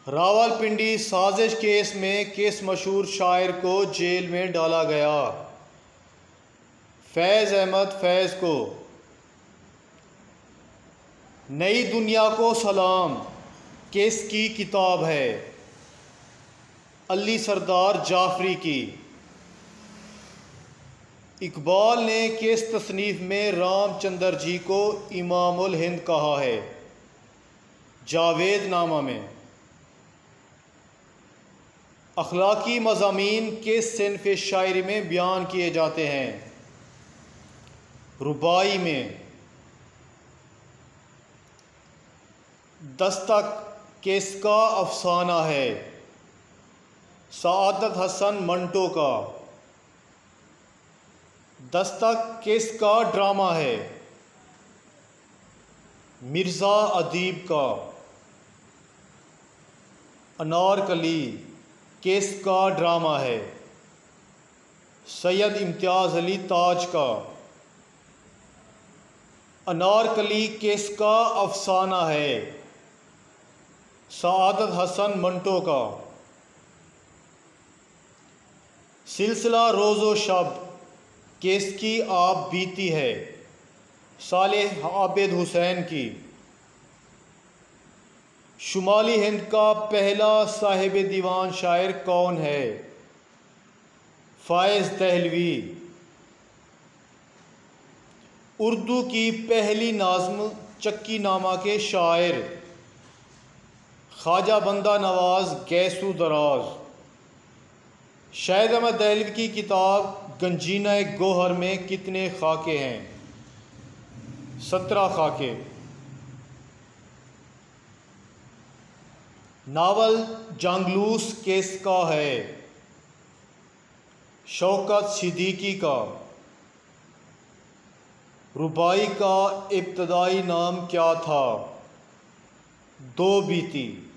रावलपिंडी साजिश केस में किस मशहूर शायर को जेल में डाला गया? फैज़ अहमद फैज़ को। नई दुनिया को सलाम किसकी किताब है? अली सरदार जाफरी की। इकबाल ने किस तसनीफ़ में रामचंद्र जी को इमामुल हिंद कहा है? जावेद नामा में। अखलाकी मज़ामीन किस सिन्फ़ शायरी में बयान किए जाते हैं? रुबाई में। दस्तक किसका अफसाना है? सआदत हसन मंटो का। दस्तक किसका ड्रामा है? मिर्ज़ा अदीब का। अनारकली किसका ड्रामा है? सैयद इम्तियाज़ अली ताज का। अनारकली किसका अफसाना है? सआदत हसन मंटो का। सिलसिला रोज़ो शब किसकी आप बीती है? सालेह आबिद हुसैन की। शुमाली हिंद का पहला साहिब दीवान शायर कौन है? फ़ाइज़ दहलवी। उर्दू की पहली नाज़्म चक्की नामा के शायर? ख्वाजा बंदा नवाज़ गैसू दराज। शहीद अहमद दहलवी की किताब गंजीना गोहर में कितने खाके हैं? 17 खाके। नावल जांगलूस किसका है? शौकत सिद्दीकी का। रुबाई का इब्तदाई नाम क्या था? दो बीती।